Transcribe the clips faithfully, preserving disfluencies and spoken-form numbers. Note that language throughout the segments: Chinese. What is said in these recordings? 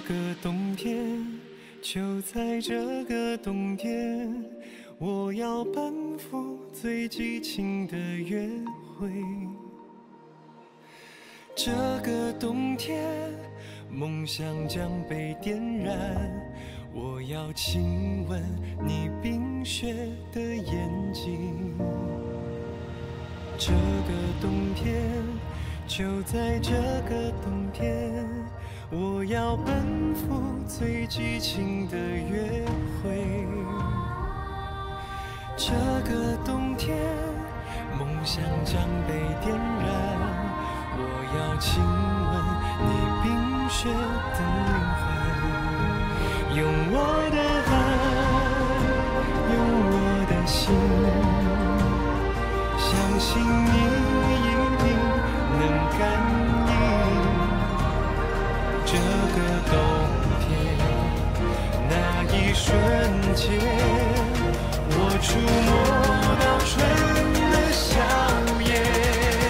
个冬天，就在这个冬天，我要奔赴最激情的约会。这个冬天，梦想将被点燃，我要亲吻你冰雪的眼睛。这个冬天，就在这个冬天，我要奔赴最激情的约会。这个冬天，梦想将被点燃，我要亲吻你冰雪的灵魂，用我的爱，用我的心，相信你一定能感应。这个冬天，那一瞬间，我触摸到春的笑颜。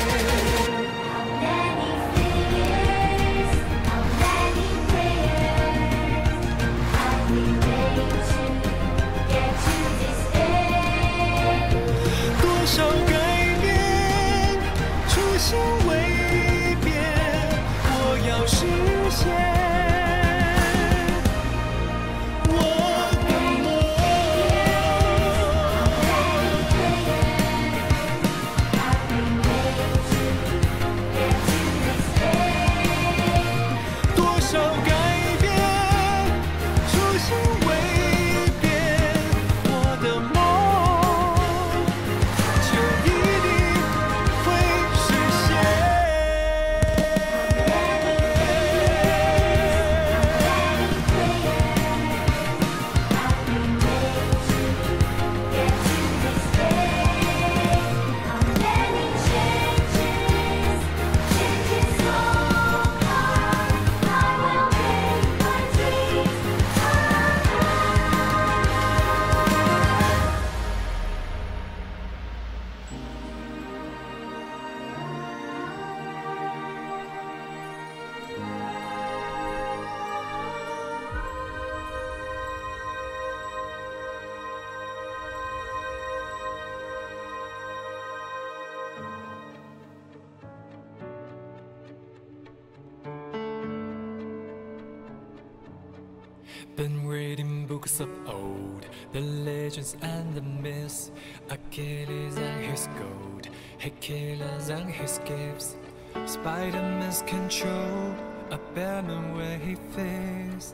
多少改变，初心未变，我要实现。Been reading books of old, the legends and the myths, Achilles and his gold, Hercules and his gifts, Spider-Man's control, a Batman where he fits.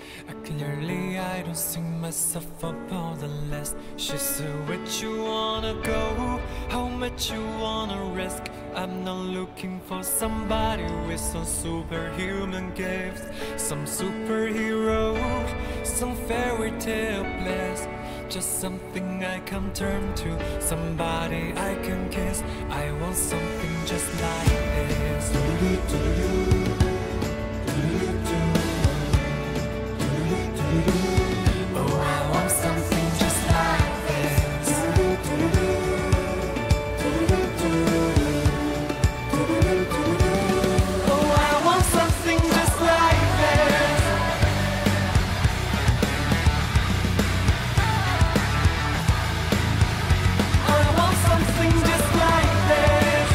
Clearly I don't see myself upon the list. She said, where you wanna go, how much you wanna risk. I'm not looking for somebody with some superhuman gifts, some superhero, some fairy tale bliss. Just something I can turn to, somebody I can kiss. I want something just like this. Oh, I want something just like this. Oh, I want something just like this. I want something just like this.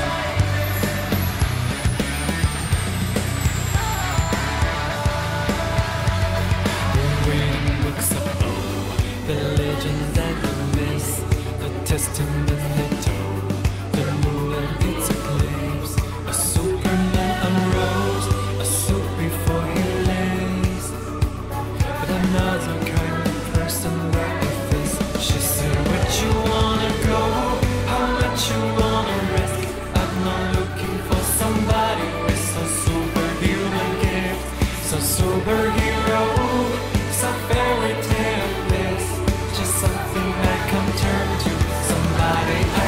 Reading books of old, the legends and the myths, the testament they told, the moon and its eclipse. A Superman unrose, a suit before he lays, but another kind of person right with this. She said, where you wanna go, how much you wanna risk. I'm not looking for somebody with some superhuman gift, some superhero, some fairy tale bliss. Just something I can turn to, somebody I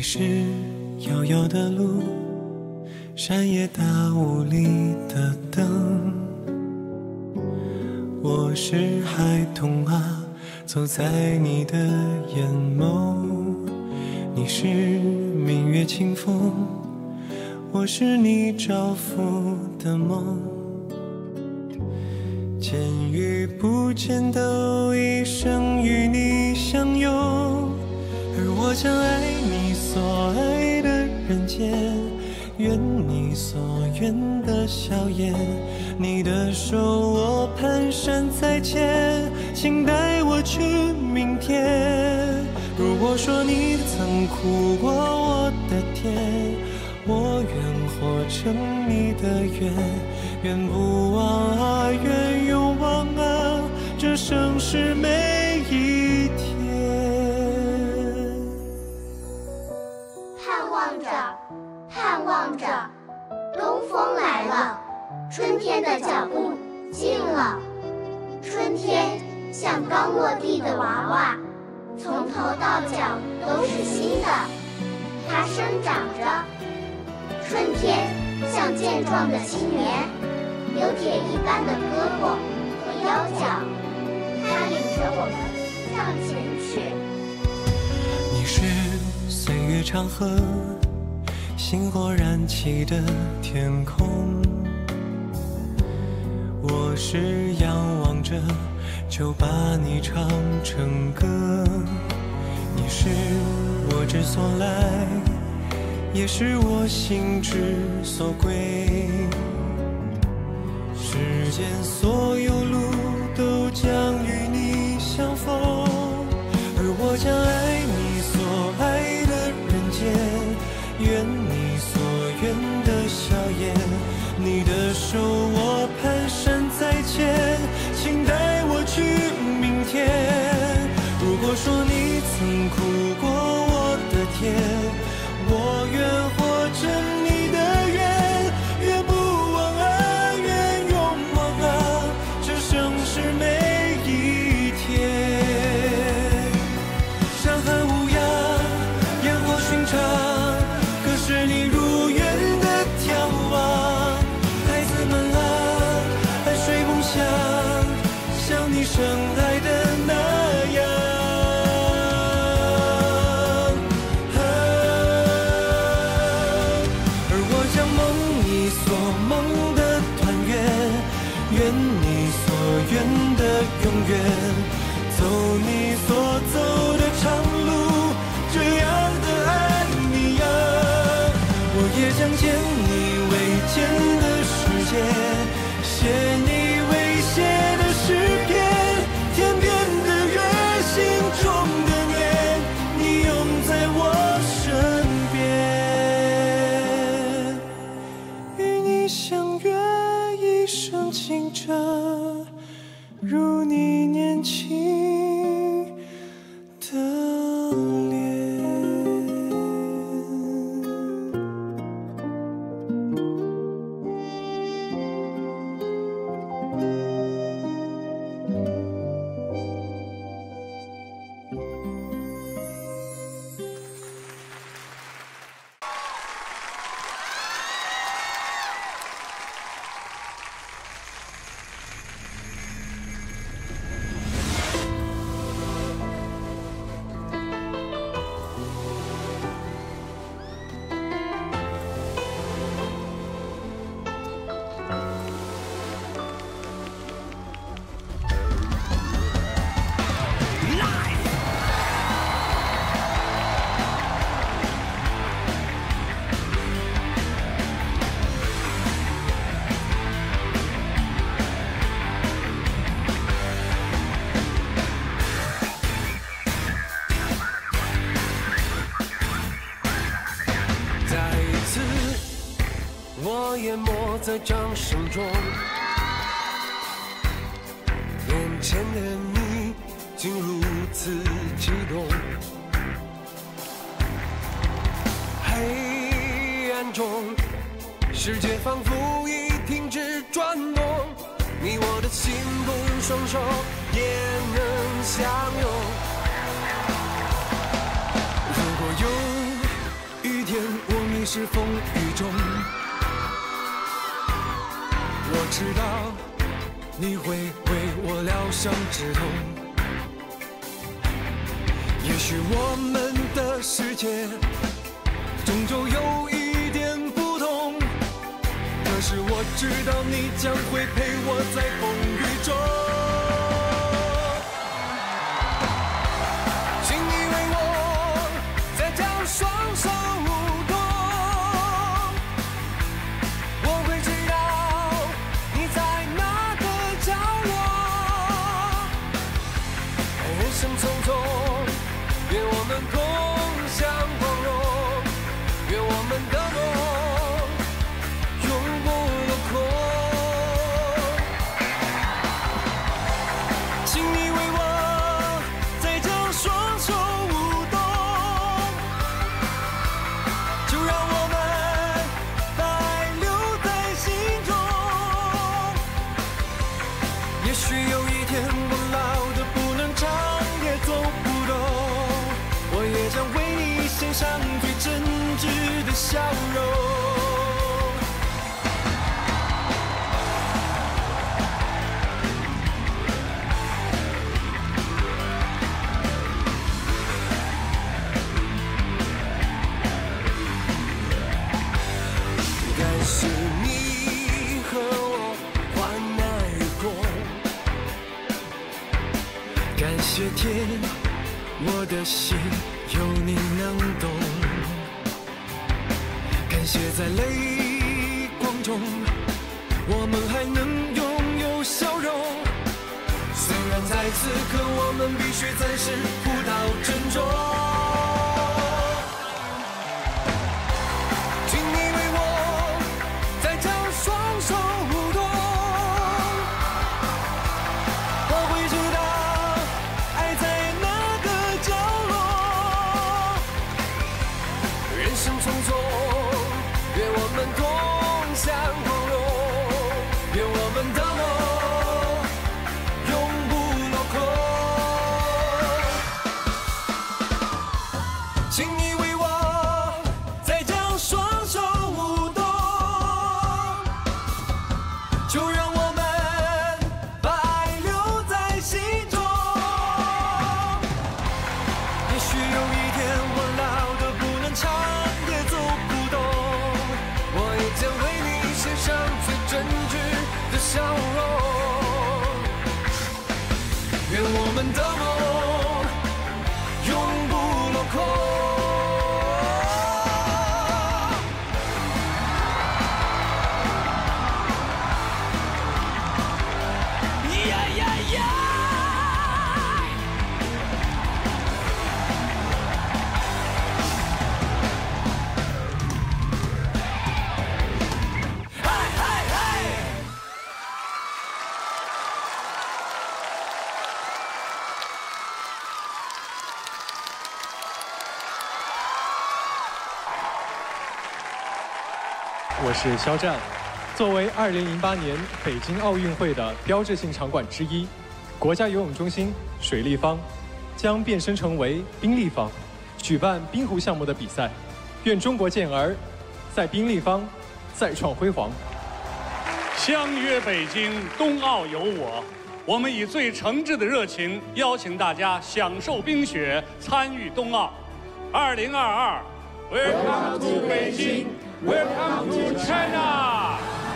你是遥遥的路，山野大雾里的灯。我是孩童啊，走在你的眼眸。你是明月清风，我是你照拂的梦。见与不见都一生与你相拥，而我将爱你所爱的人间，愿你所愿的笑颜。你的手我蹒跚在牵，请带我去明天。如果说你曾哭过我的甜，我愿活成你的愿。愿不忘啊，愿永忘啊，这生是每一天。 盼望着，盼望着，东风来了，春天的脚步近了。春天像刚落地的娃娃，从头到脚都是新的，它生长着。春天像健壮的青年，有铁一般的胳膊和腰脚，它领着我们向前去。 你是岁月长河，星火燃起的天空。我是仰望着，就把你唱成歌。你是我之所来，也是我心之所归。世间所有路都将与你相逢，而我将爱你所爱的人间，愿你所愿的笑颜。你的手我蹒跚在牵，请带我去明天。如果说你曾哭过我的甜，我愿活成你的愿。愿不忘啊，愿永忘啊，这生是每一天。山河无恙，烟火寻常，可是你如愿的眺望。孩子们啊，爱睡梦乡，像你深爱的那样。愿的永远，走你所走的长路，这样的爱你呀。我也将见你未见的世界，写你未写的诗篇。天边的月，心中的念，你永在我身边。与你相约一生情长，如你年轻的脸。我淹没在掌声中，眼前的你竟如此激动。黑暗中，世界仿佛已停止转动，你我的心不用双手也能相拥。如果有是风雨中。我知道你会为我疗伤止痛。也许我们的世界终究有一点不同，可是我知道你将会陪我在风雨中。请你为我再将双手舞动，我会知道你在哪个角落。人生匆匆，愿我们共享光荣，愿我们的梦永不落空。请你为我再将双手舞动，就让我们把爱留在心中。也许有一天我老得不能长，也走不动，我也将为你献上最真挚的笑容。感谢你和我患难与共，感谢天，我的心有你能懂。感谢在泪光中，我们还能拥有笑容。虽然在此刻我们必须暂时互道珍重。请你为我再将双手舞动，我会知道爱在哪个角落。人生匆匆，愿我们共享光荣，愿我们的梦永不落空。请你为我再将双手舞动，就让我们把爱留在心中。也许有一天我老得不能唱，也走不动，我也将为你献上最真挚的笑容。愿我们的梦永不落空。呀呀呀！嗨嗨嗨！ 我是肖战。作为二零零八年北京奥运会的标志性场馆之一，国家游泳中心水立方将变身成为冰立方，举办冰壶项目的比赛。愿中国健儿在冰立方再创辉煌。 相约北京，冬奥有我。我们以最诚挚的热情邀请大家享受冰雪，参与冬奥。二零二二 ，Welcome to 北京 ，Welcome to China。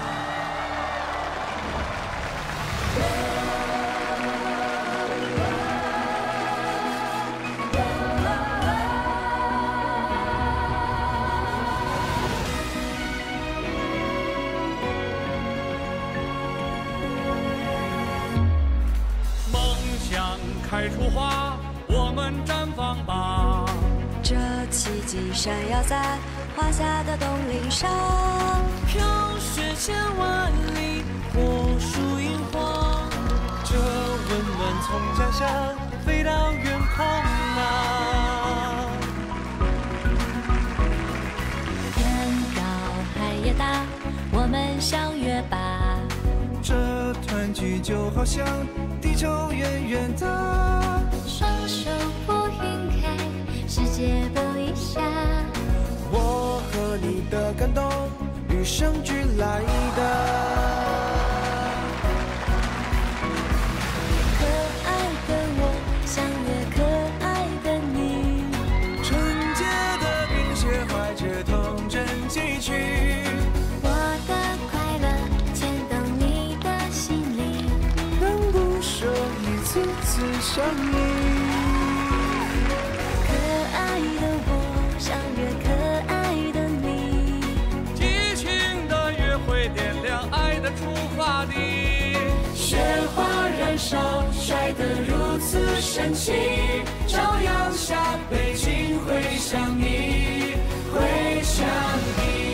梦想开出花，我们绽放吧。 这奇迹闪耀在华夏的冬岭上， 飘雪千万里，火树萤火，这温暖从家乡飞到远方啊。 天高海也大，我们相约吧。 这团聚就好像地球远远的， 双手不晕开，世界不一下。 我和你的生俱来的。 可爱的我，像越可爱的你。 纯洁的冰雪怀着童真寄去， 我的快乐牵动你的心里， 能不舍一次次相依。 可爱的我，像越可爱的你。 激情的约会点亮爱的出发地， 雪花燃烧，晒得如此神奇，朝阳下北京会想你，会想你。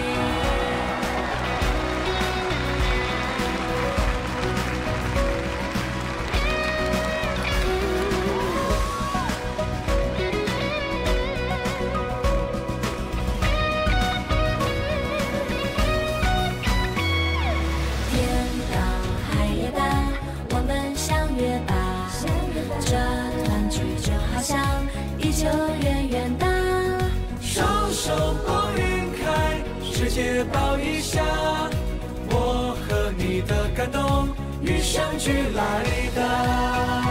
天高海也大，我们相约吧。这团聚就好像地球远远大。 双手拨云开，世界抱一下，我和你的感动，与生俱来的。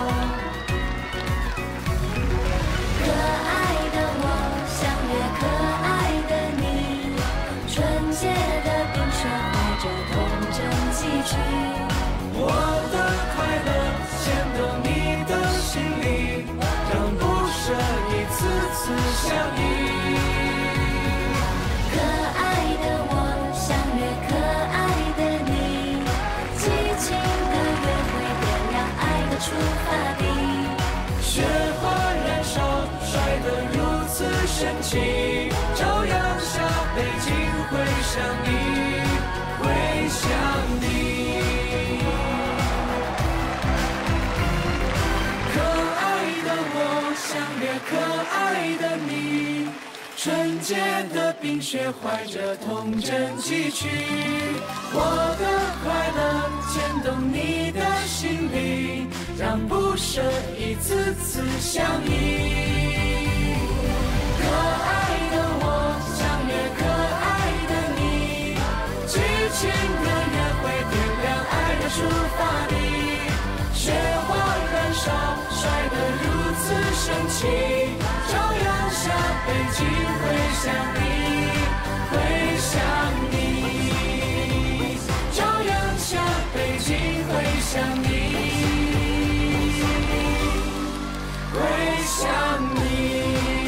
可爱的我，像越可爱的你。纯洁的冰雪怀着童真寄去。 我的快乐牵动你的心里，让不舍一次次相依。 可爱的我，像越可爱的你。激情的约会点亮爱的出发地。 雪花燃烧，晒得如此神奇，朝阳下北京会想你，会想你。可爱的我，像越可爱的你，纯洁的冰雪怀着童真寄去，我的快乐牵动你的心里，让不舍一次次相依。可爱的我，像越可爱的你，激情的约会点亮爱的出发地，雪花燃烧，晒得如此神奇，朝阳下北京会想你，会想你，朝阳下北京会想你，会想你。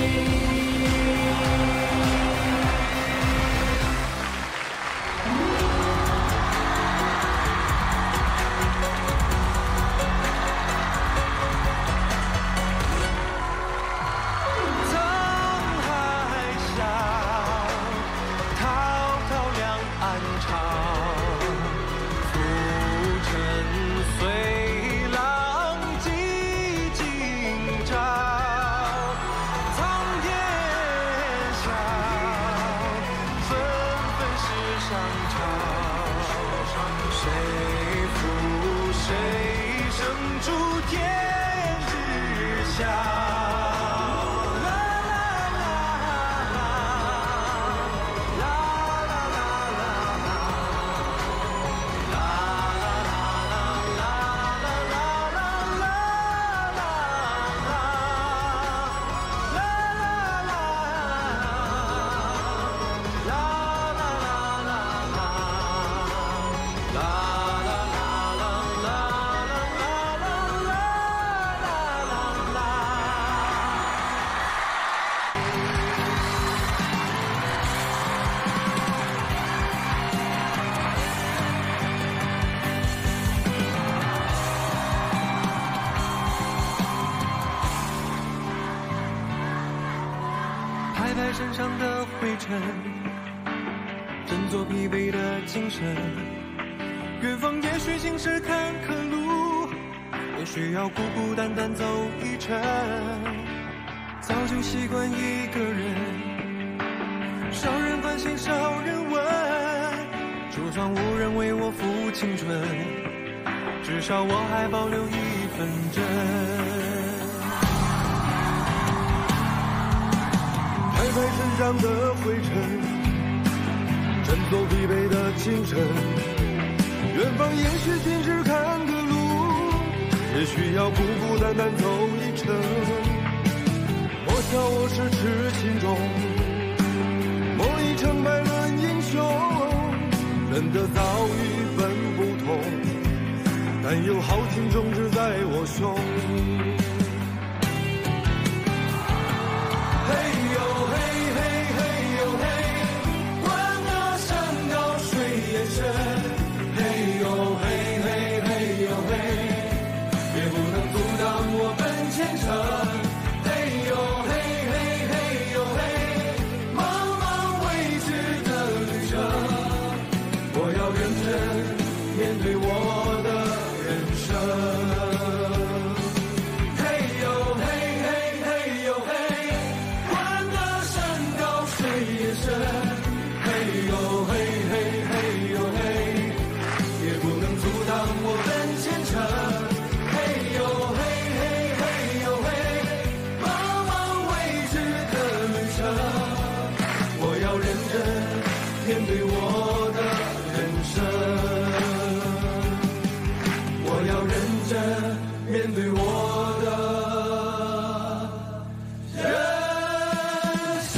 沧海笑，滔滔两岸潮，浮沉随浪几今朝。苍天笑，纷纷世上潮，谁负谁胜出天知晓。拍拍身上的灰尘，振作疲惫的精神。远方也许尽是坎坷路，也许要孤孤单单走一程。早就习惯一个人，少人关心少人问，就算无人为我付青春，至少我还保留一份真。拍拍身上的灰尘，振走疲惫的清晨。远方也许仅是看个路，也需要孤孤单单走一程。莫笑我是痴情中某一场百论英雄，人的遭遇本不同，但有豪情种植在我胸。嘿呦嘿嘿嘿呦嘿，管那山高水也深。嘿呦嘿嘿嘿呦嘿，也不能阻挡我奔前程。嘿呦嘿嘿嘿呦嘿，茫茫未知的旅程，我要认真面对我的人生。嘿呦嘿嘿嘿呦嘿，管那山高水也深。嘿呦嘿嘿嘿呦嘿，也不能阻挡我奔前程。嘿呦嘿嘿嘿呦嘿，茫茫未知的旅程，我要认真面对我的人生。我要认真面对我的人生。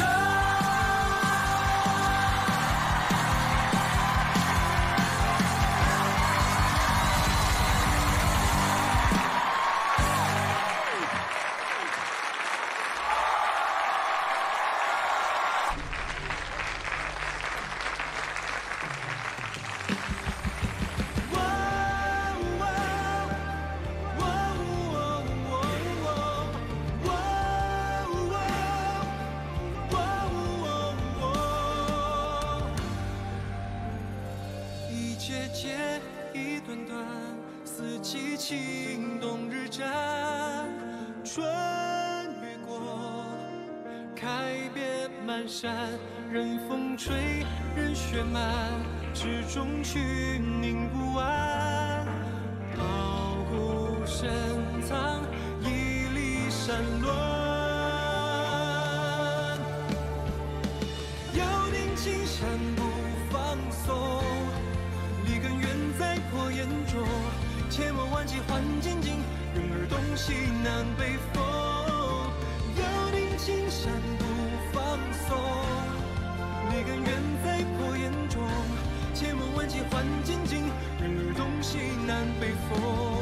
一节节，一段段，四季青，冬日战，春越过，开遍漫山，任风吹，任雪漫，始终去凝不完。傲骨深藏，屹立山峦。要定青山不放松，立根远在破岩中，切莫挽起还紧紧，人儿东西南北风。要定青山不放松，立根远在破岩中，切莫挽起还紧紧，人儿东西南北风。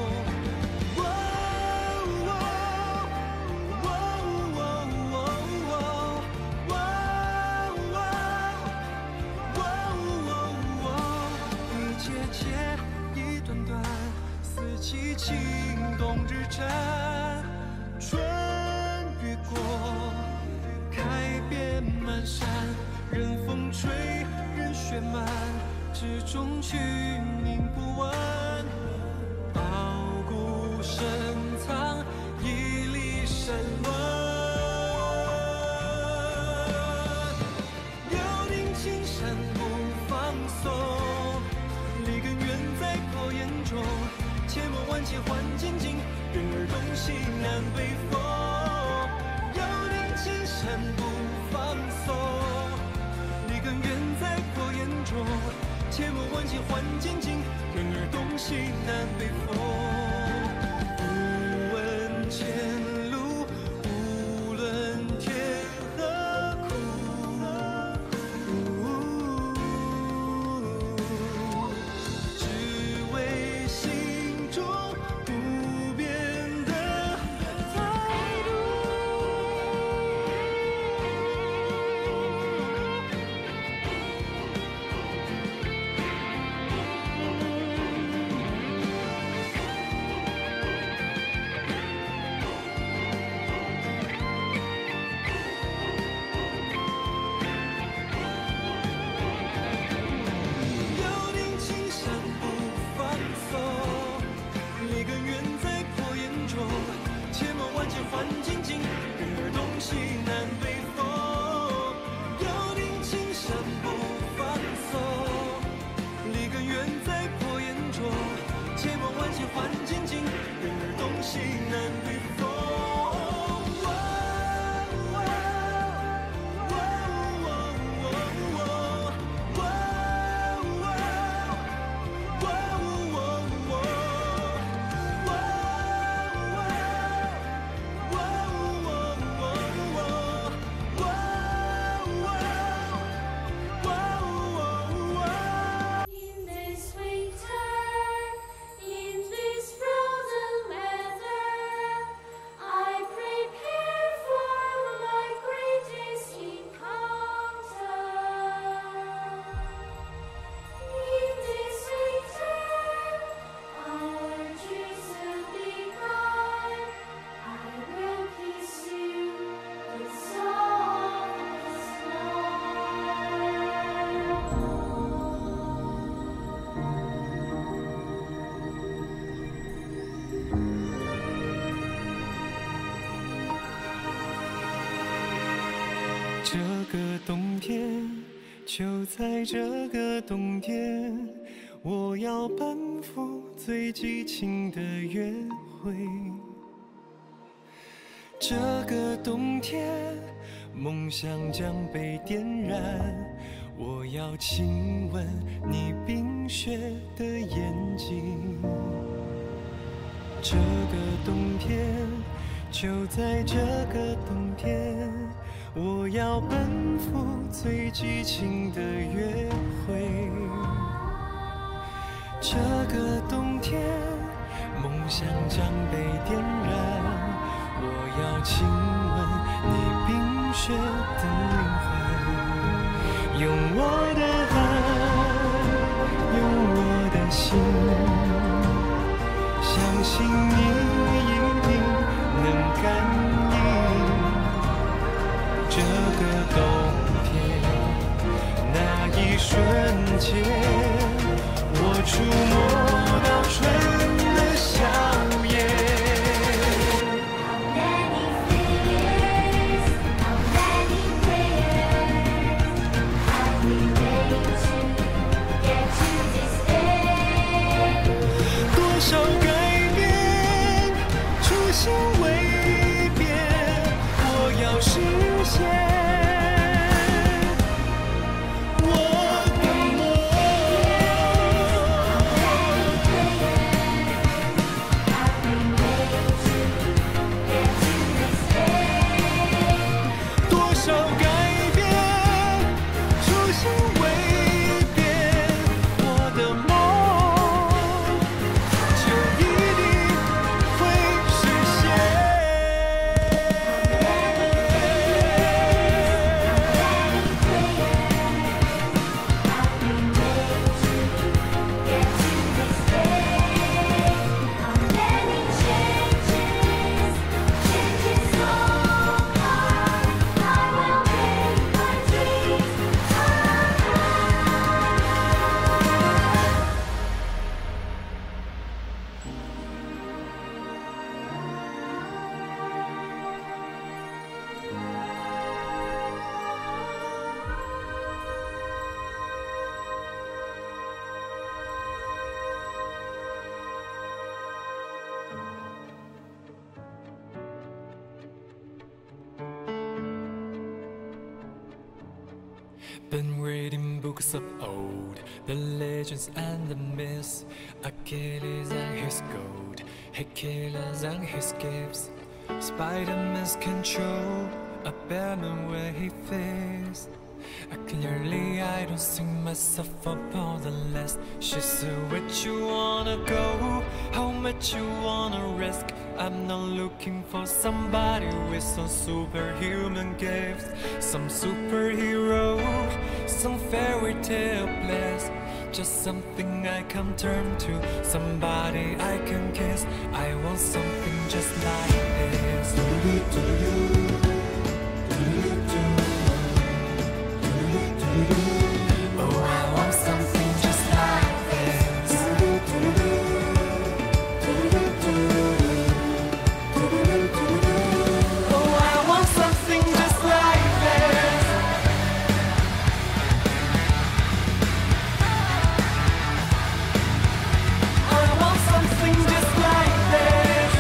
七情冬日战，春越过，开遍漫山，任风吹，任雪漫，始终去凝不完。傲骨深藏，屹立山峦。要定青山不放松，立根远在破岩中，切莫挽起还紧紧，人儿东西南北风。要定青山不放松，立根远在破岩中，切莫挽起还紧紧，人儿东西南北风。不问前路，无论天何苦，只为心中不变的态度。要定青山不放松，立根远在破岩中，切莫挽起还紧紧，人儿东西南北风。要定青山不放松，立根远在破岩中，切莫挽起还紧紧，人儿东西南北风。哇哇哇哇哇哇这个冬天，就在这个冬天，我要奔赴最激情的约会。这个冬天，梦想将被点燃，我要亲吻你冰雪的眼睛。这个冬天，就在这个冬天，我要奔赴最激情的约会。这个冬天，梦想将被点燃，我要亲吻你冰雪的灵魂，用我的爱，用我的心，相信你一定能感应。这个冬天，那一瞬间，我触摸到春的笑颜。多少改变，初心未变，我要实现。 Been reading books of old, the legends and the myths, Achilles and his gold, Hercules and his gifts, Spider-Man's control, a Batman where he fits. Uh, Clearly I don't see myself upon the list. She said, where you wanna go? How much you wanna risk? I'm not looking for somebody with some superhuman gifts, some superhero, some fairy tale bliss. Just something I can turn to, somebody I can kiss. I want something just like this. Oh, I want something just like this. Oh, I want something just like this. I want something just like this.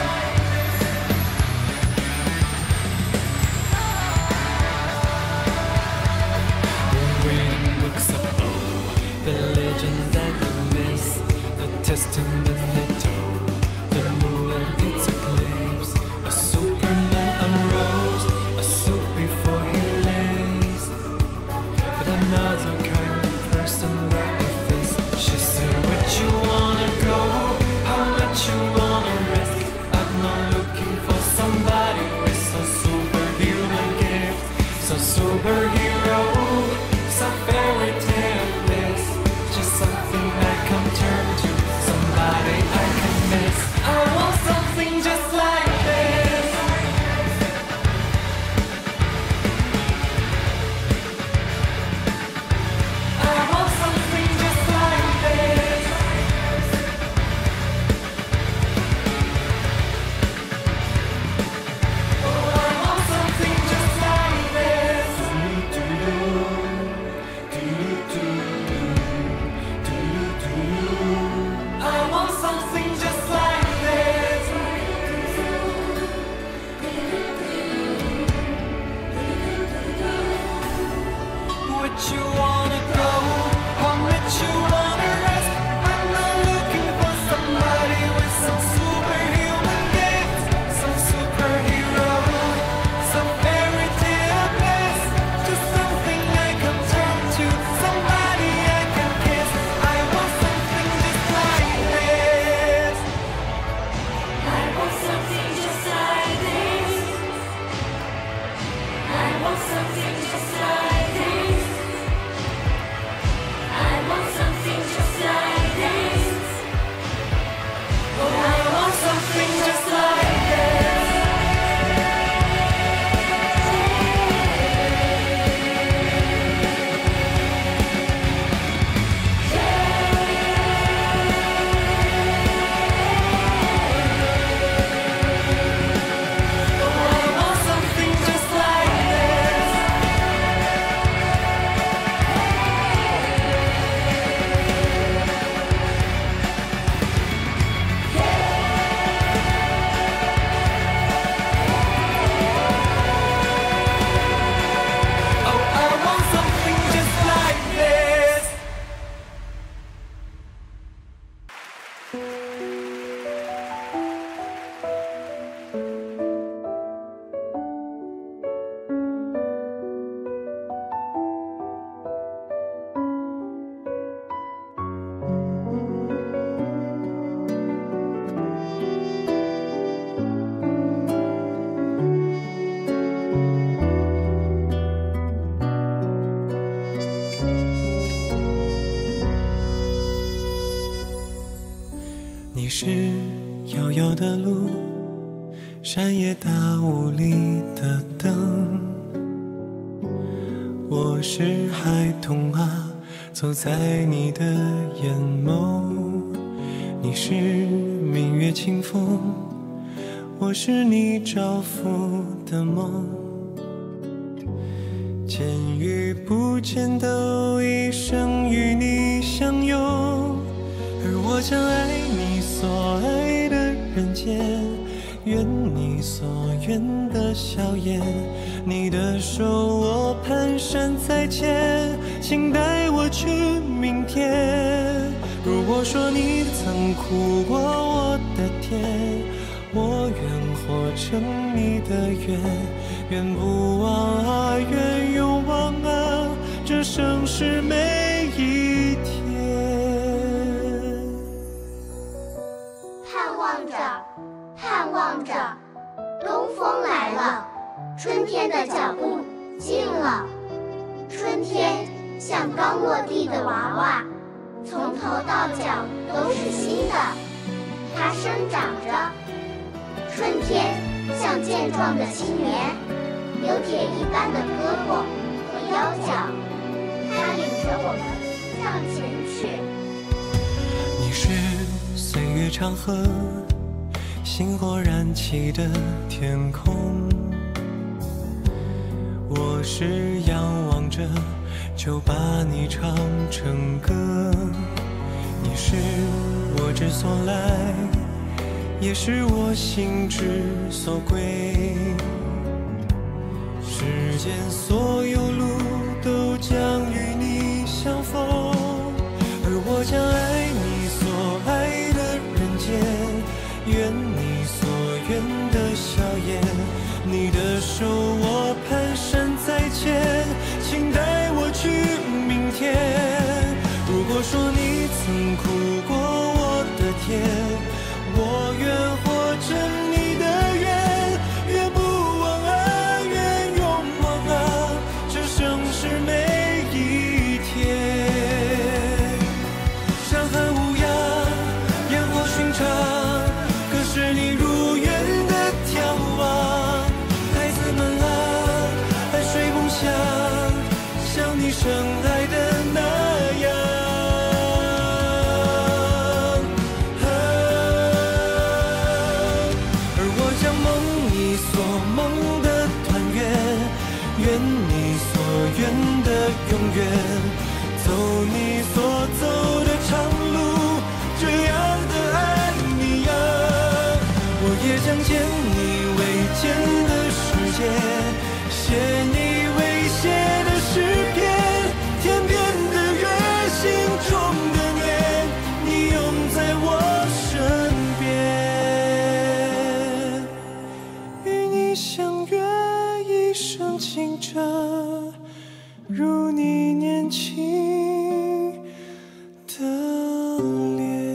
Reading books of old, the legends and the myths, the testament they told, the moon and its eclipse, a Superman unrose, a suit before he lays, but another kind of person that he is. She said, where you wanna go? How much you wanna risk? I'm not looking for somebody with some superhuman gift, some superhero. Some fairy tale bliss, just something I can turn to, somebody want something just like this. I want something just like this. Oh, I want something just like this. 你是遥遥的路，山野大雾里的灯。我是孩童啊，走在你的眼眸。你是明月清风，我是你照拂的梦。见与不见都一生与你相拥，而我将爱你所爱的人间，愿你所愿的笑颜。你的手我蹒跚在牵，请带我去明天。如果说你曾哭过我的甜，我愿活成你的愿。愿不忘啊，愿永忘啊，这生是每一天。 盼望着，盼望着，东风来了，春天的脚步近了。春天像刚落地的娃娃，从头到脚都是新的，它生长着。春天像健壮的青年，有铁一般的胳膊和腰脚，它领着我们向前去。 你是岁月长河，星火燃起的天空。我是仰望着，就把你唱成歌。你是我之所来，也是我心之所归。世间所有路都将与你相逢，而我将爱你所爱的人间，愿你所愿的笑颜。你的手我蹒跚在牵，请带我去明天。如果说你曾哭过我的甜，我愿活成你的愿。愿不忘啊，愿永忘啊，这生是每一天。山河无恙，烟火寻常，可是你如愿的眺望。孩子们啊，海水梦想，像你深爱的那样。愿你所愿的永远，走你所走的长路，这样的爱你啊。我也将见你未见的世界，写你未写的诗篇，天边的月，心中的念，你永在我身边，与你相约一生情真，如你年轻的脸。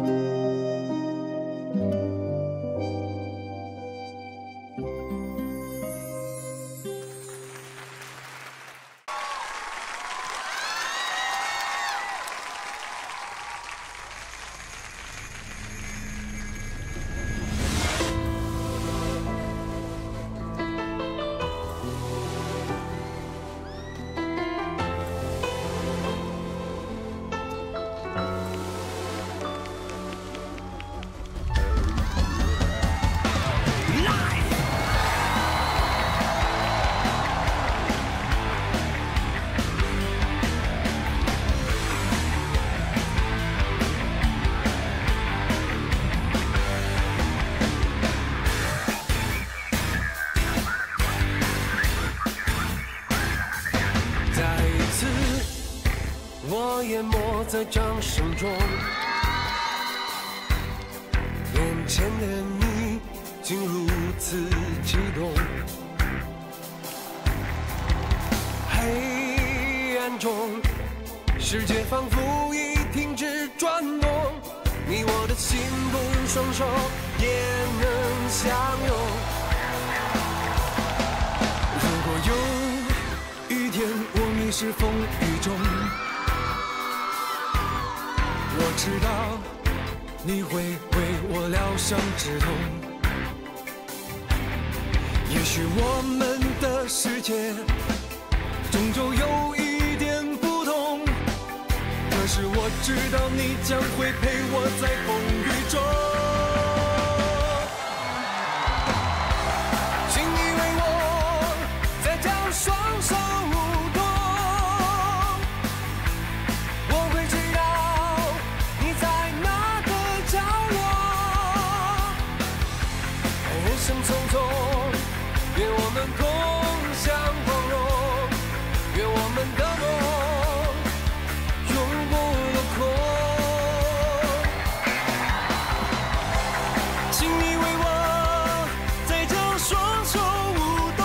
我淹没在掌声中，眼前的你竟如此激动。黑暗中，世界仿佛已停止转动，你我的心不用双手也能相拥。如果有一天我迷失风雨中，我知道你会为我疗伤止痛。也许我们的世界终究有一点不同，可是我知道你将会陪我在风雨中。请你为我再将双手舞动，我会知道你在哪个角落。人生匆匆，愿我们共享光荣，愿我们的梦永不落空。请你为我再将双手舞动，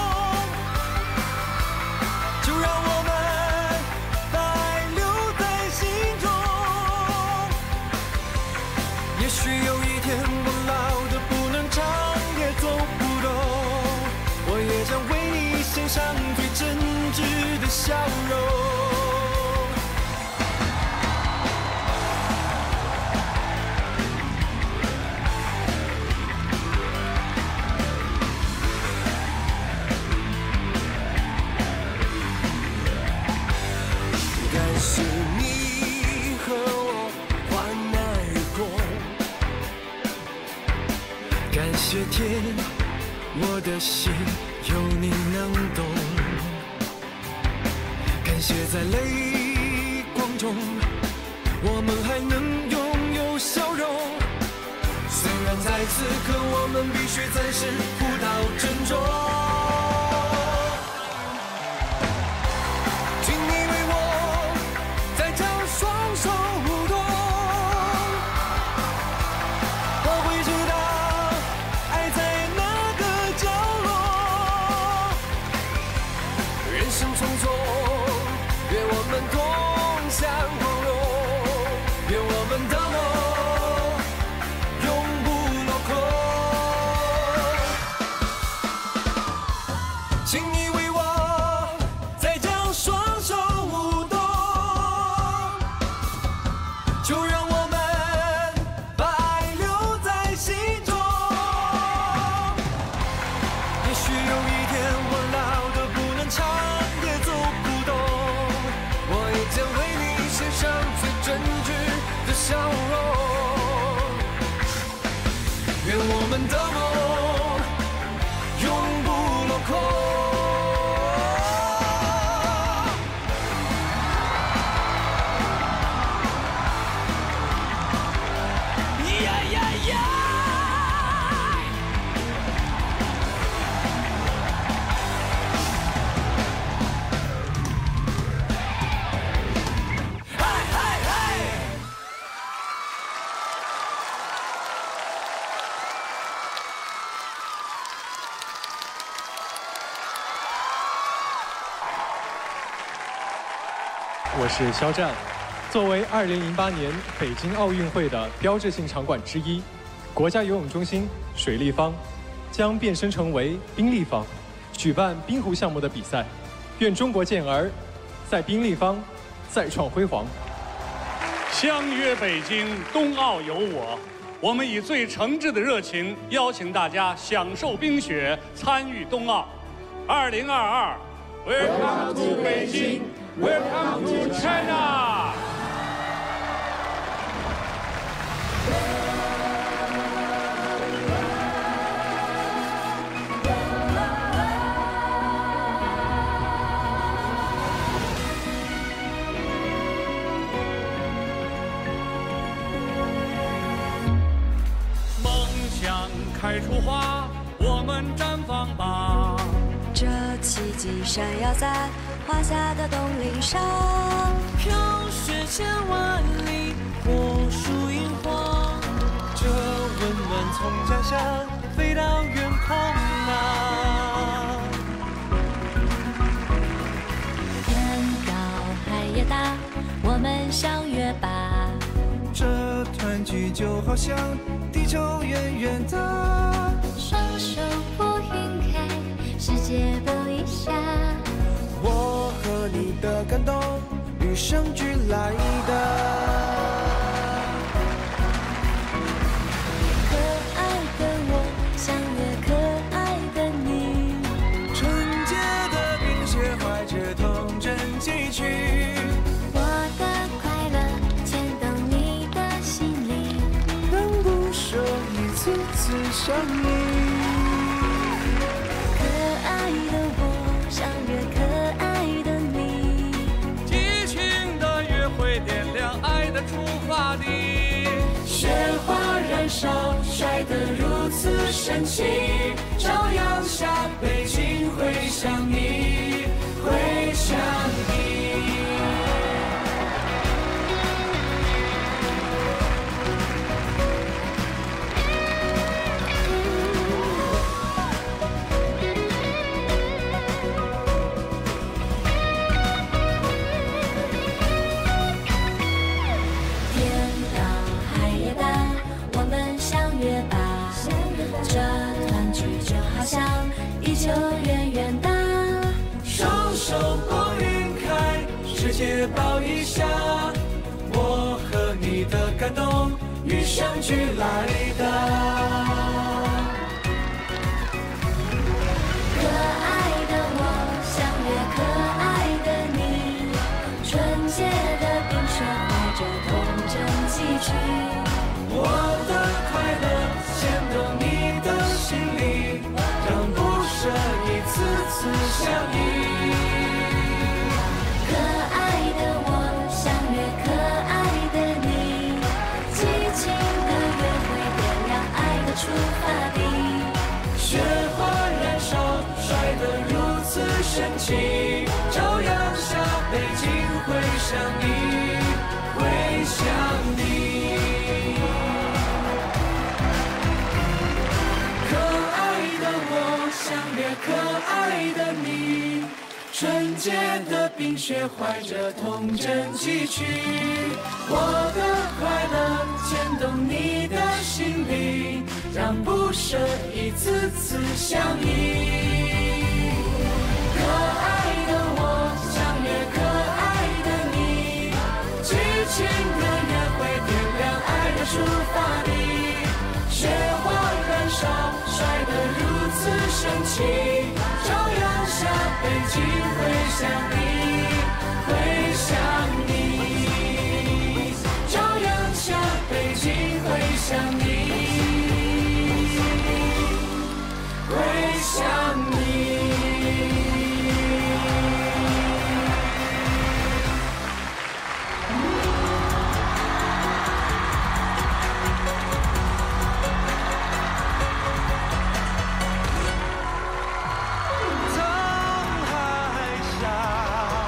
就让我们白留在心中。也许有一天我老得不能唱也走不动，我也将为你献上最真挚的笑容。感谢你和我患难与共，感谢天，我的心有你能懂。感谢在泪光中，我们还能拥有笑容。虽然在此刻我们必须暂时互道珍重。请你为我再将双手舞动，我会知道爱在哪个角落。人生匆匆，愿我们共享光荣，愿我们的梦永不落空。请你为我再将双手舞动，就让我们白留在心中。也许有一天我老得不能唱也走不动，我也将为你献上最真挚的笑容。愿我们的梦永不落空。呀呀呀！嗨嗨嗨！ 我是肖战， 作为二零零八年北京奥运会的标志性场馆之一，国家游泳中心水立方将变身成为冰立方，举办冰壶项目的比赛。愿中国健儿在冰立方再创辉煌。 相约北京，冬奥有我。我们以最诚挚的热情邀请大家享受冰雪，参与冬奥。二零二二 ，Welcome to 北京 ，Welcome to China。 开出花，我们绽放吧！ 这奇迹闪耀在华夏的冬岭上， 飘雪千万里，火树银黄。这温暖从家乡飞到远空啊！ 天高海也大，我们相约吧！ 这团聚就好像地球远远的， 双手拨云开，世界抱一下。 我和你的感动与生俱来的。 可爱的我相约可爱的你， 纯洁的冰雪怀着童真寄去。 我的快乐牵动你的心里， 能不舍一次次相依。 可爱的我相约可爱的你， 激情的约会点亮爱的出发地， 雪花燃烧，晒得如此神奇。朝阳下，北京会想你，会想你。 地球远远大， 双手拨云开，世界抱一下。我和你的感动与生俱来的。 可爱的我相约可爱的你，纯洁的冰雪怀着童真寄去。 我的快乐牵动你的心里，让不舍一次次相依。 可爱的我相约可爱的你，激情的约会点亮爱的出发地。 雪花燃烧，晒得如此神奇。朝阳下，北京会想你，会想你。相约可爱的你，纯洁的冰雪怀着童真寄去。我的快乐牵动你的心里，让不舍一次次相依。可爱的我相约可爱的你，激情的约会点亮爱的出发地。雪花燃烧，晒得如此神奇。朝阳下，北京会想你，会想你。朝阳下，北京会想你，会想你。沧海下，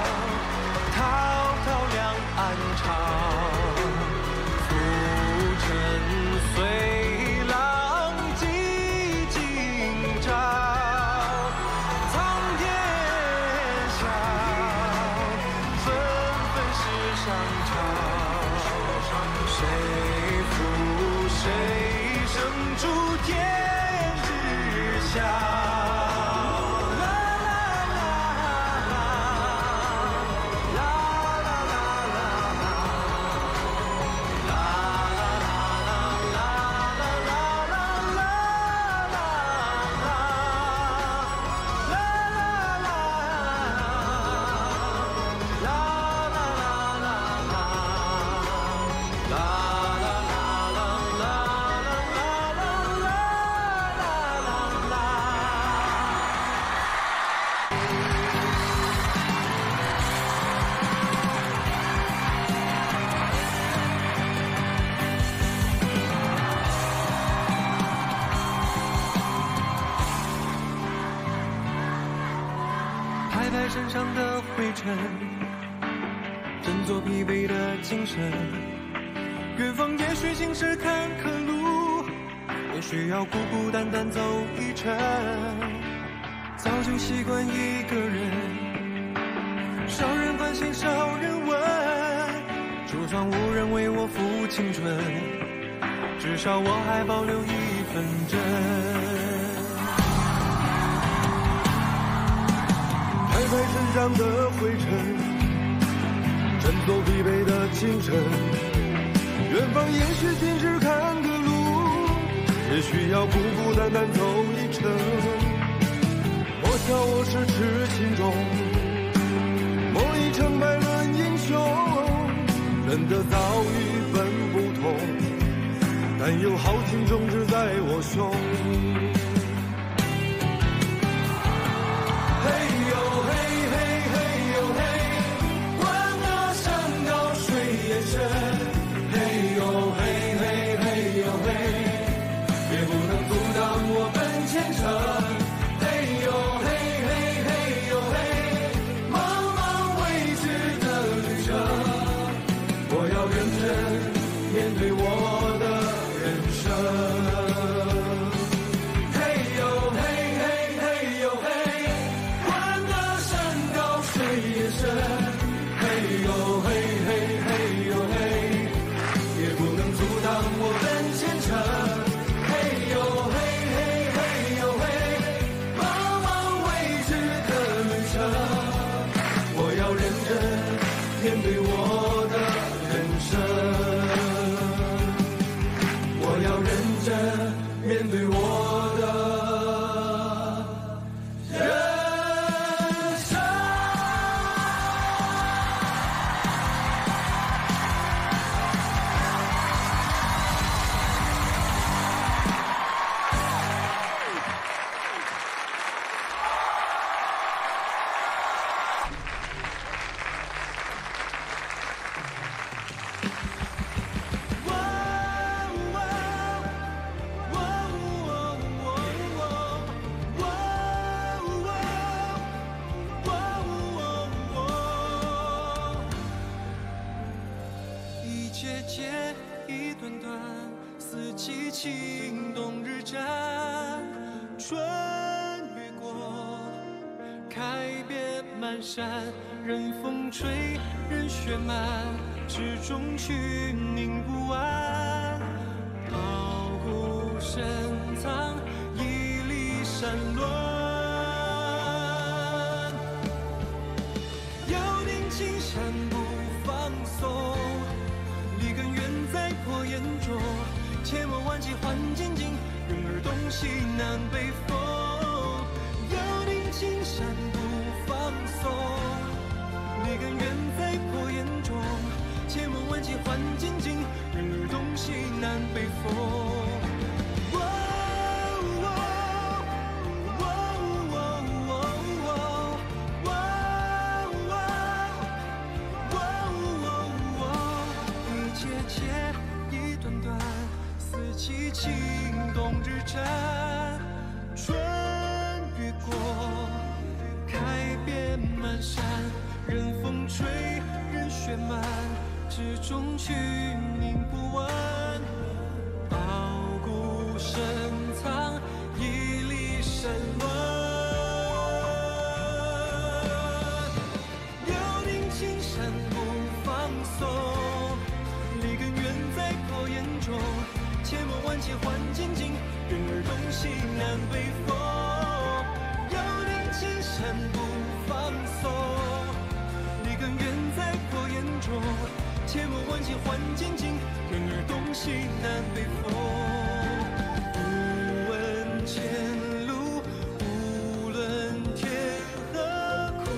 上的灰尘，振作疲惫的精神。远方也许尽是坎坷路，也需要孤孤单单走一程。早就习惯一个人，少人关心少人问，橱窗无人为我付青春，至少我还保留一份真。拍拍身上的灰尘，振作疲惫的精神。远方也许尽是坎坷路，也需要孤孤单单走一程。我想我是痴心中某一程百论英雄，人的遭遇本不同，但有豪情种植在我胸。嘿呦嘿嘿嘿呦嘿，管他山高水也深。嘿呦嘿嘿嘿呦嘿，也不能阻挡我奔前程。嘿呦嘿嘿嘿呦嘿，茫茫未知的旅程，我要认真面对我的人生。嘿呦嘿嘿嘿呦嘿，管他山高水也深。嘿呦嘿嘿嘿呦嘿，也不能阻挡我奔前程。嘿呦嘿嘿嘿呦嘿，茫茫未知的旅程，我要认真面对我的人生。我要认真面对我的人生。一节节，一段段，四季情，冬日战，春越过，开遍漫山，任风吹，任雪漫，始终去凝不完。傲骨深藏，屹立山峦。要定青山不放松，立根远在破岩中，切莫忘记还静静，人儿东西南北风。要定青山不放松，立根远在破岩中，切莫忘记还静静，人儿东西南北风。七情冬日战，春越过，开遍漫山，任风吹，任雪漫，始终去凝不完。傲骨深藏，屹立山峦。要定青山不放松，立根远在破岩中，切莫忘记还静静，人儿东西南北风。要定青山不放松，立根远在破岩中，切莫忘记还静静，人儿东西南北风。不问前路，无论天何苦，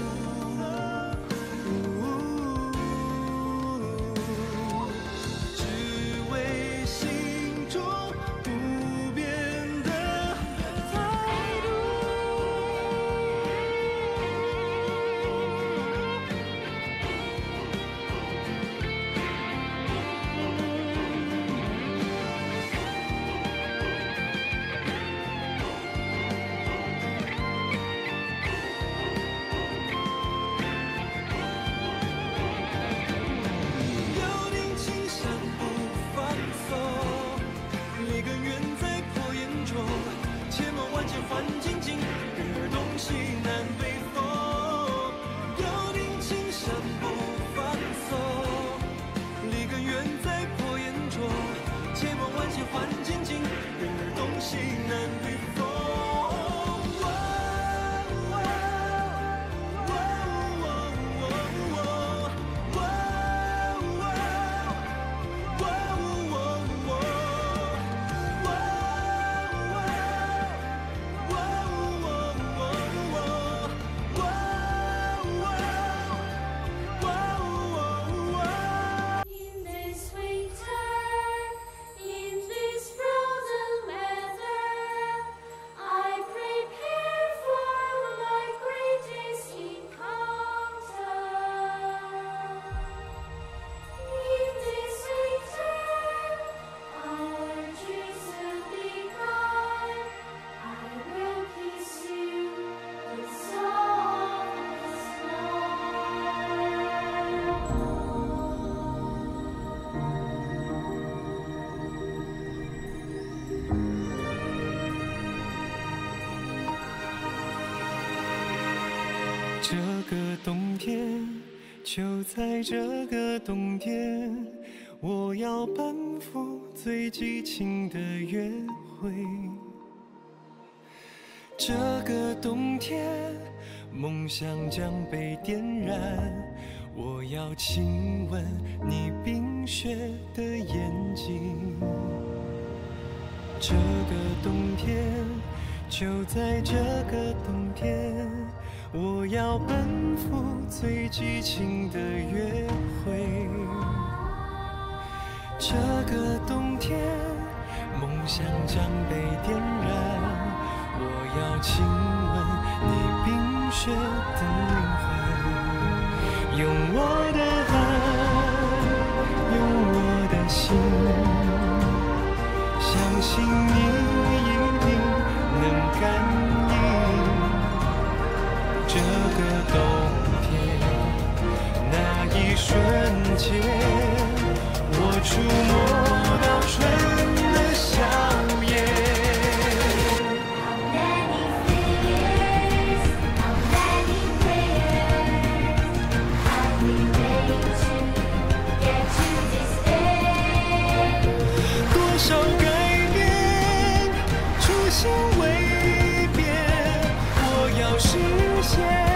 只为心中不变的态度。 西南北风。这个冬天，就在这个冬天，我要奔赴最激情的约会。这个冬天，梦想将被点燃，我要亲吻你冰雪的眼睛。这个冬天，就在这个冬天，我要奔赴最激情的约会。这个冬天，梦想将被点燃，我要亲吻你冰雪的灵魂，用我的爱，用我的心，相信你一定能感应。这个冬天，那一瞬间，我触摸到春的笑颜。多少改变，初心未变，我要实现。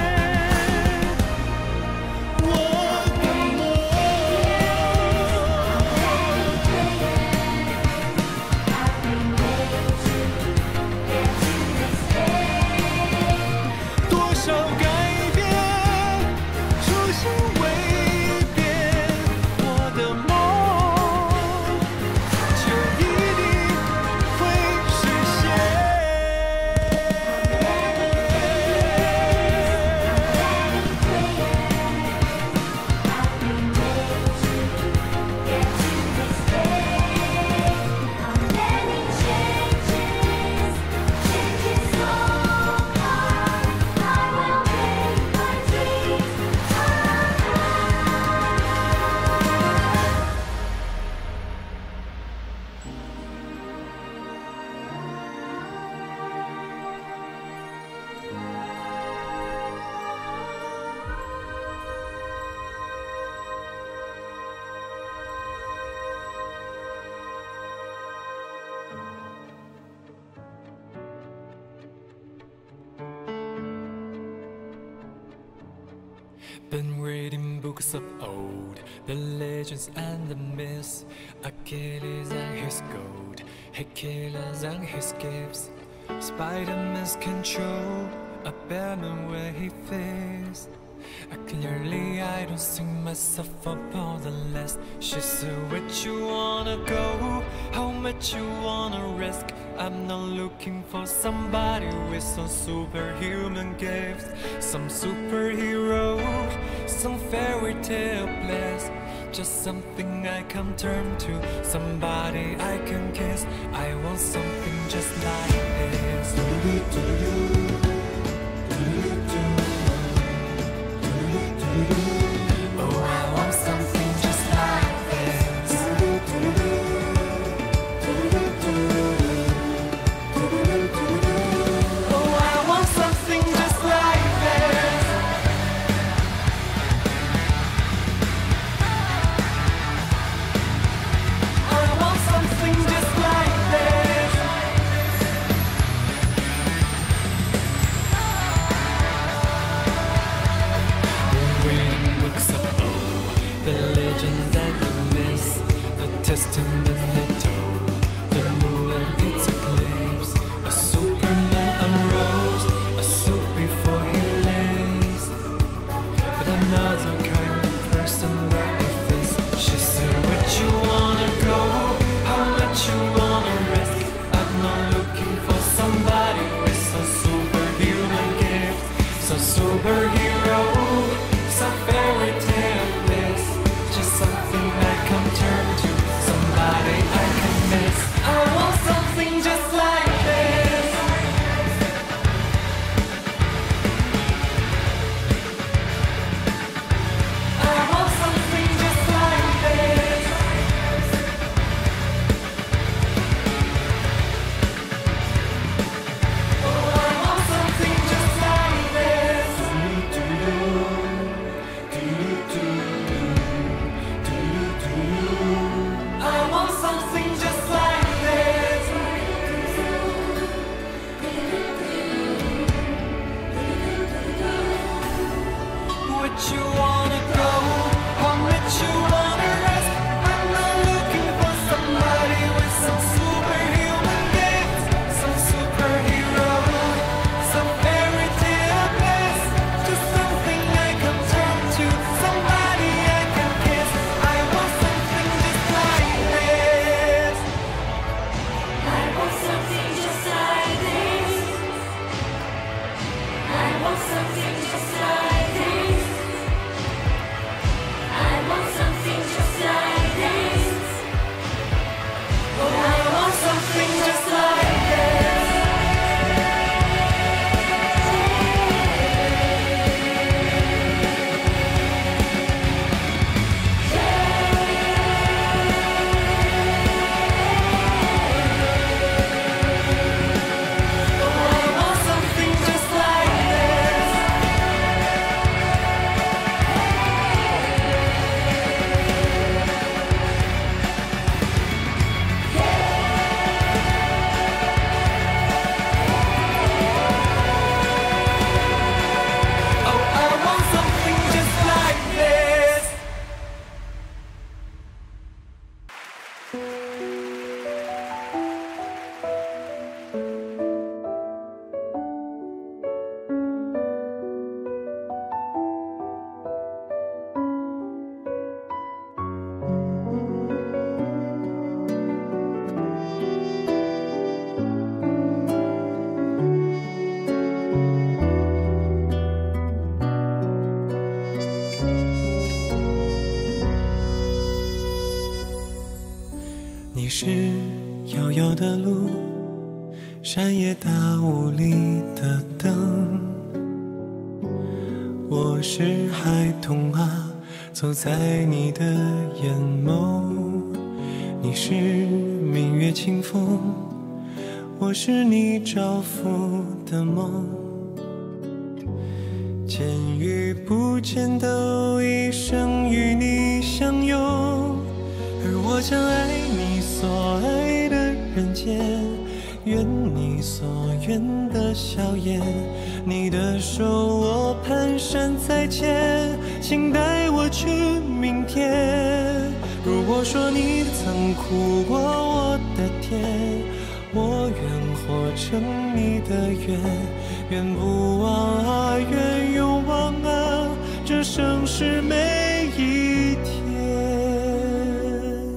Been reading books of old, the legends and the myths. Achilles and his gold, Hercules and his gifts. Spider-Man's control, a Batman where he fits. Uh, clearly I don't see myself upon the list. She said, where you wanna go? How much you wanna risk? I'm not looking for somebody with some superhuman gifts, some superhero, some fairy tale bliss. Just something I can turn to, somebody I can kiss. I want something just like this. Oh, I want something just like this. Oh, I want something just like this. I want something just like this. 遥遥的路，山野大雾里的灯。我是孩童啊，走在你的眼眸。你是明月清风，我是你照拂的梦。见与不见都一生与你相拥，而我将爱你所爱的人间，愿你所愿的笑颜。你的手我蹒跚在牵，请带我去明天。如果说你曾哭过我的甜，我愿活成你的愿，愿不忘啊，愿永忘啊，这盛世每一天。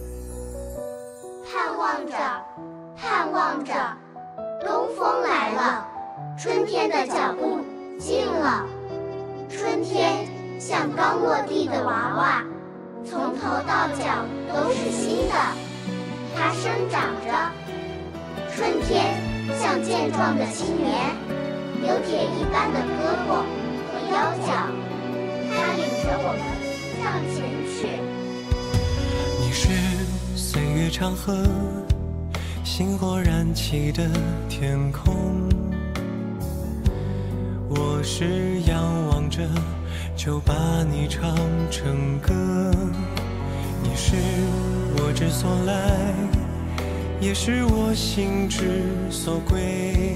盼望着，盼望着，东风来了，春天的脚步近了。春天像刚落地的娃娃，从头到脚都是新的，它生长着。春天像健壮的青年，有铁一般的胳膊和腰脚，它领着我们向前去。 你是岁月长河，星火燃起的天空。我是仰望着，就把你唱成歌。你是我之所来，也是我心之所归。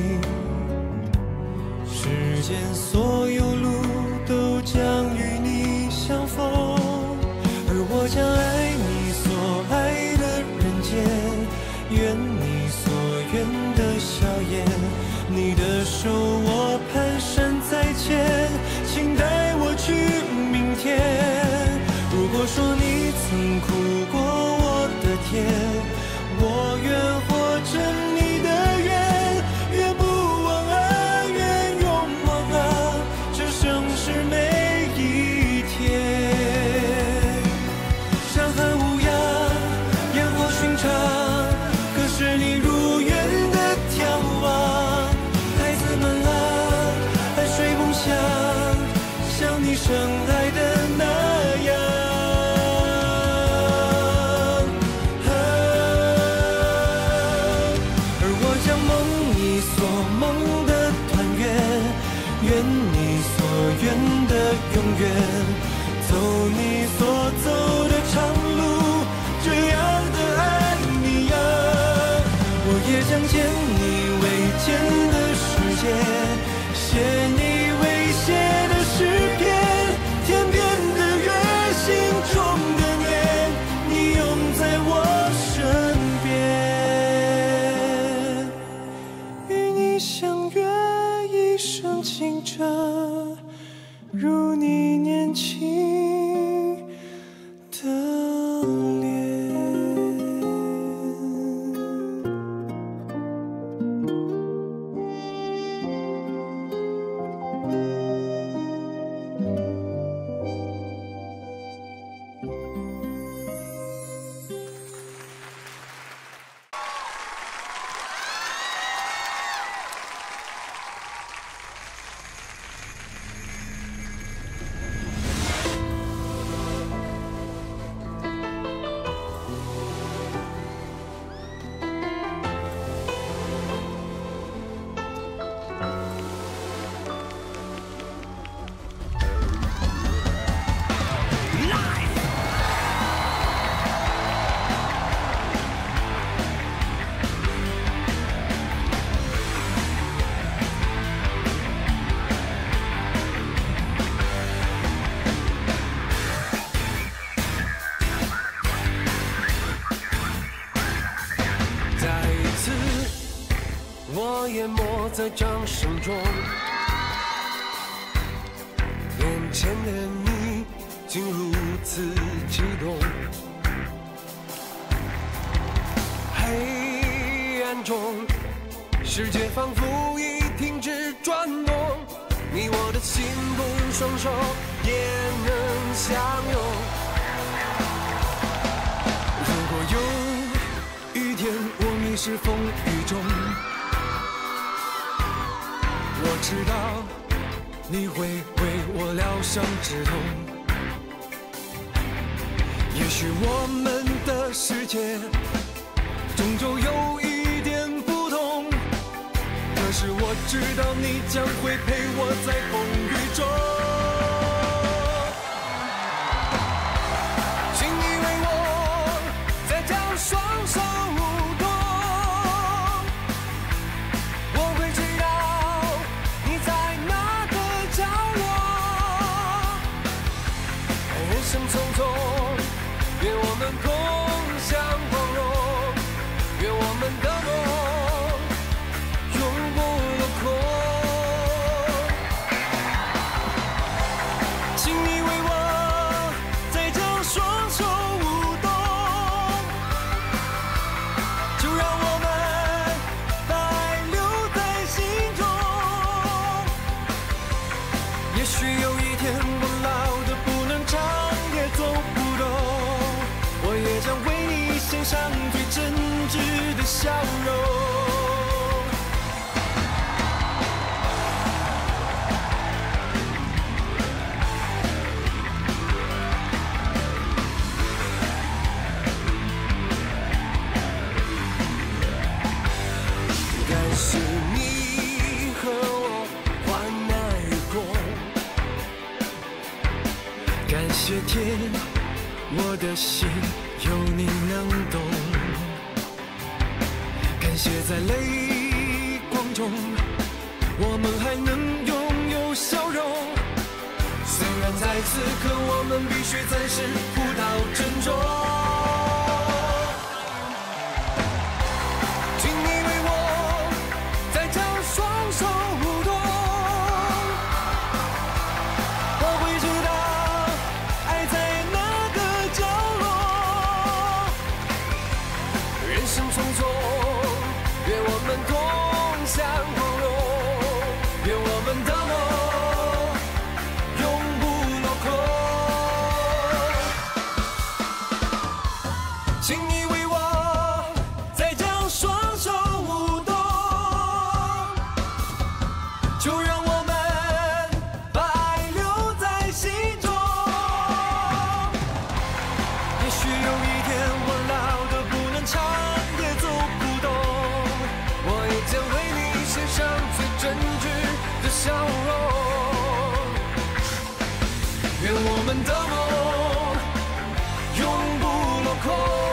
世间所有路都将与你相逢，而我将爱你所爱的人间，愿你所愿的笑颜。你的手我蹒跚在牵，请带我去明天。如果说你曾哭过我的甜，我愿活成你的愿，愿不忘啊，愿永忘啊，这盛世每一天。山海无恙，烟火寻常，可是你如愿的眺望。孩子们啊，爱睡梦乡，像你深爱的那样。愿的永远，走你所走的长路，这样的爱你呀，我也将见你未见的世界，写你未写的诗篇，天边的月，心中的念，你永在我身边，与你相约一生情真，如你年轻的脸。我淹没在掌声中，眼前的你竟如此激动。黑暗中，世界仿佛已停止转动，你我的心动，双手也能相拥。如果有一天我你是风雨中。我知道你会为我疗伤止痛。也许我们的世界终究有一点不同，可是我知道你将会陪我在风雨中。请你为我再将双手舞动，我会知道你在哪个角落。人生匆匆，愿我们共享光荣，愿我们的梦永不落空。请你为我再将双手舞动，就让我们把爱留在心中。也许有一天我老得不能唱也走不动，我也将为你献上最真挚的笑容。感谢你和我患难与共，感谢天，我的心有你能懂。感谢在泪光中，我们还能拥有笑容。虽然在此刻我们必须暂时互道珍重。请你为我再将双手舞动，我会知道爱在哪个角落。人生匆匆，愿我们共享光荣，愿我们的梦永不落空。请你为我再将双手舞动，就让我们把爱留在心中。也许有一天我老得不能唱也走不动，我也将为你献上最真挚的笑容。愿我们的梦永不落空。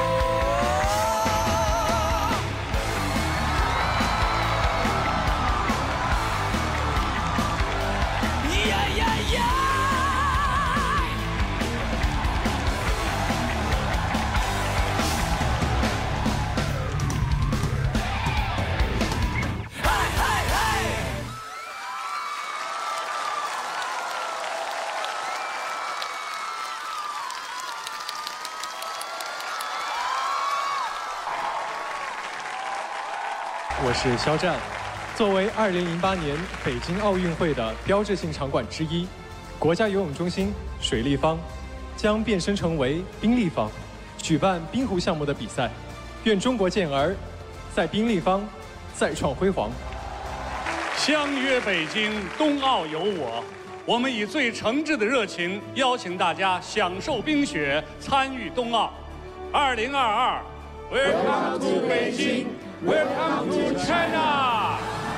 呀呀呀！嗨嗨嗨！ 我是肖战。作为二零零八年北京奥运会的标志性场馆之一，国家游泳中心水立方将变身成为冰立方，举办冰壶项目的比赛。愿中国健儿在冰立方再创辉煌。 相约北京，冬奥有我。我们以最诚挚的热情邀请大家享受冰雪，参与冬奥。二零二二 ，Welcome to 北京 ，Welcome to China。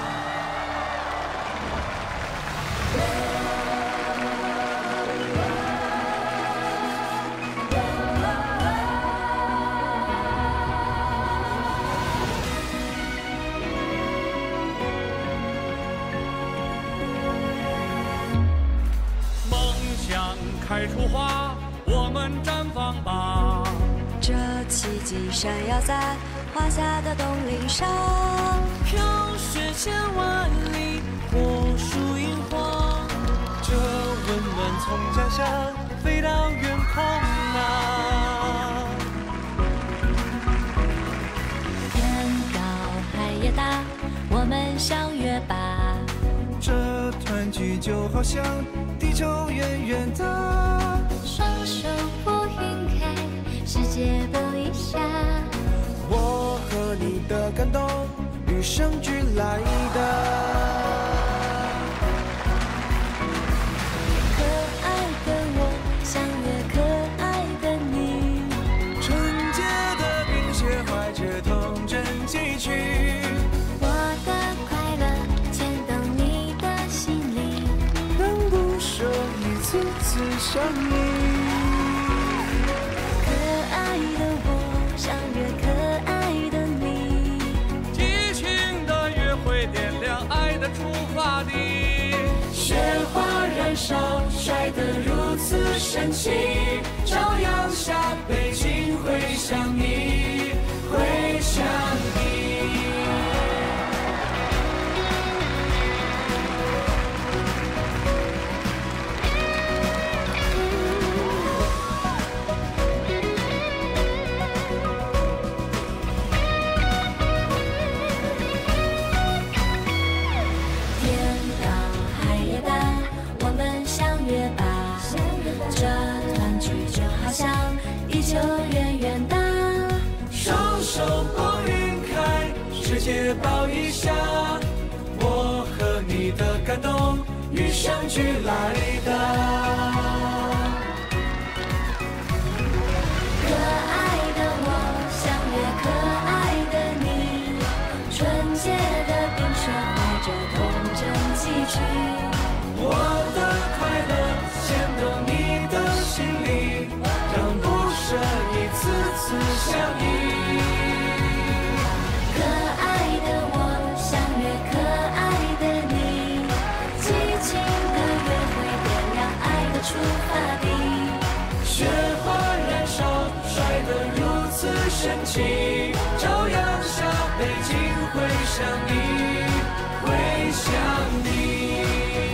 梦想开出花，我们绽放吧。 这奇迹闪耀在华夏的东岭上， 飘雪千万里，火树萤火，这温暖从家乡飞到远方啊。 天高海也大，我们相约吧。 这团聚就好像地球远远的， 双手不晕开，世界不一下。 我和你与生俱来的。 可爱的我，像越可爱的你。 纯洁的冰雪怀着童真寄去， 我的快乐牵动你的心里， 能不舍一次次相依。 可爱的我，像越可爱的你。 激情的约会点亮爱的出发地， 雪花燃烧，晒得如此深情，朝阳下北京会想你，会想你。 天高海也大，我们相约吧。这团聚就好像地球远远大。 双手拨云开，世界抱一下，我和你的感动与生俱来的。 可爱的我，像越可爱的你。纯洁的冰雪怀着童真寄去， 我的快乐牵动你的心里，让不舍一次次相依。 可爱的我，像越可爱的你。激情的约会点亮爱的出发地， 雪花燃烧，晒得如此深情，朝阳下北京会想你，会想你。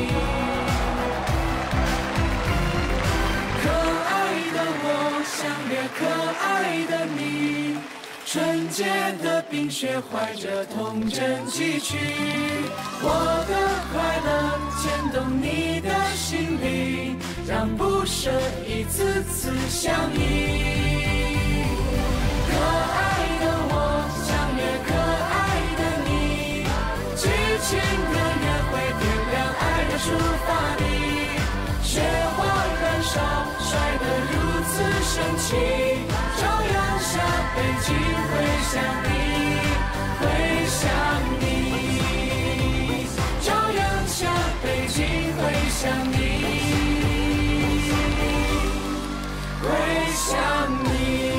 可爱的我，像越可爱的你，纯洁的冰雪怀着童真寄去，我的快乐牵动你的心里，让不舍一次次相依。可爱的我，像越可爱的你，激情的约会点亮爱的出发地，雪花燃烧，晒得如此深情，朝阳下北京会想你，会想你，朝阳下北京会想你，会想你。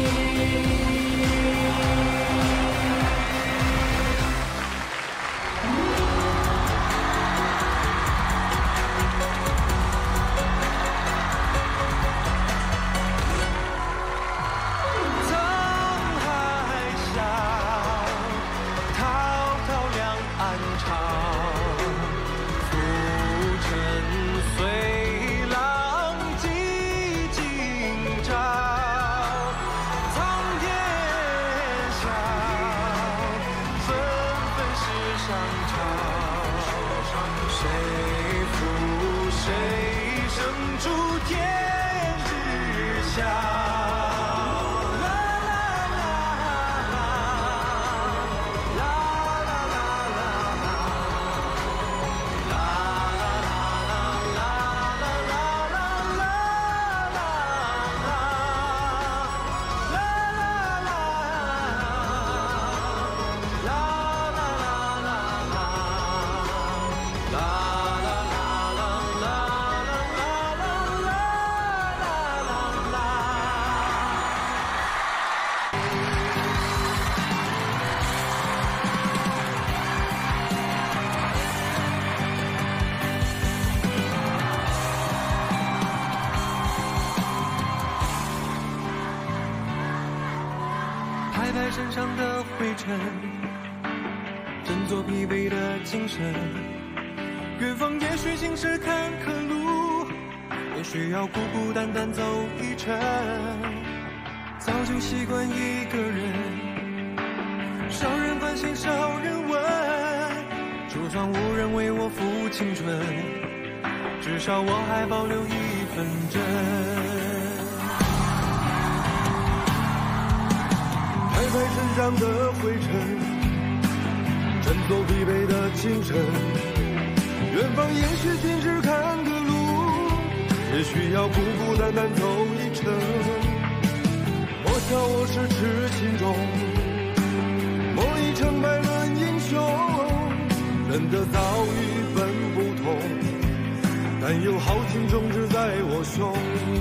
拍拍身上的灰尘，振作疲惫的精神。远方也许尽是坎坷路，也许要孤孤单单走一程。早就习惯一个人，少人关心少人问，就算无人为我付青春，至少我还保留一份真。拍拍身上的灰尘，振星辰。远方也许停止看的路，也需要孤孤单单走一程。莫笑我是痴情中某一场百论英雄，人的遭遇本不同，但有豪情种植在我胸。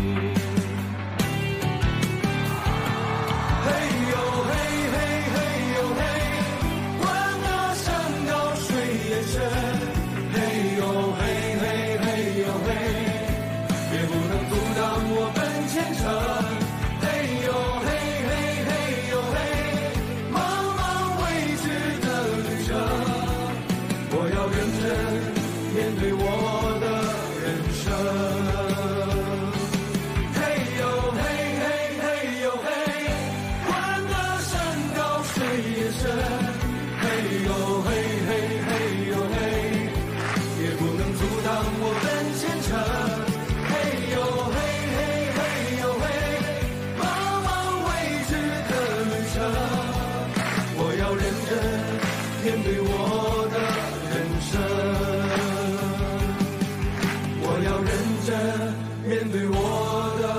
嘿呦嘿嘿嘿呦嘿，管那山高水也深。嘿呦嘿嘿嘿呦嘿，也不能阻挡我奔前程。嘿呦嘿嘿嘿呦嘿，茫茫未知的旅程，我要认真面对我的人生。面对我的人生，我要认真面对我的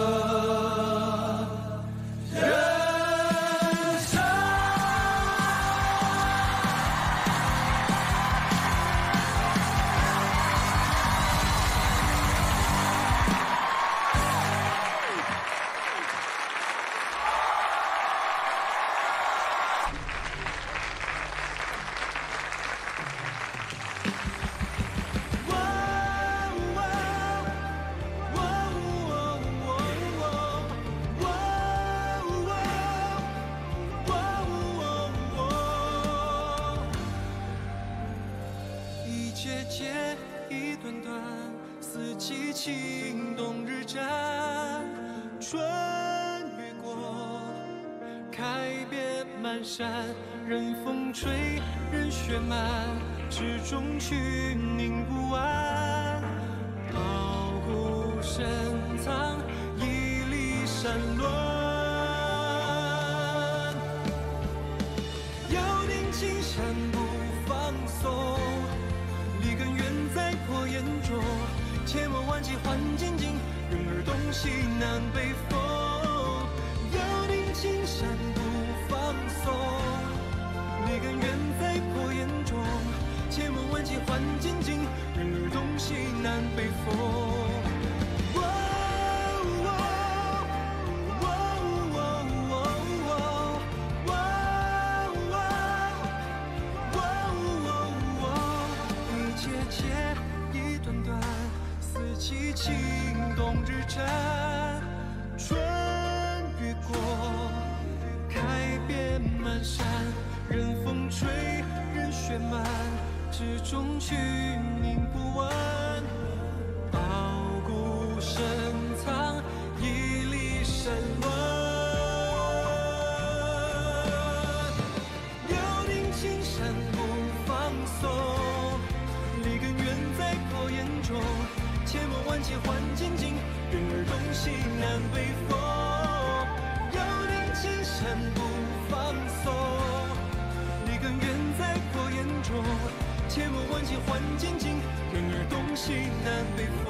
人生。情冬日战，春越过，开遍漫山，任风吹，任雪漫，之中去凝不完。傲骨深藏，屹立山峦。遥定青山不放松，立根远在破岩中。千磨万击换剑境，人儿东西南北风。遥定青山不放松，立根远在破岩中。千磨万击换剑境，人儿东西南北风。情冬日战，春越过，开遍漫山，任风吹，任雪漫，之中去凝不完。傲骨深藏，屹立山峦。遥定青山不放松，立根远在破岩中。千磨万击换剑境，人儿东西南北风。遥定青山不放松，立根远在破岩中。千磨万击换剑境，人儿东西南北风。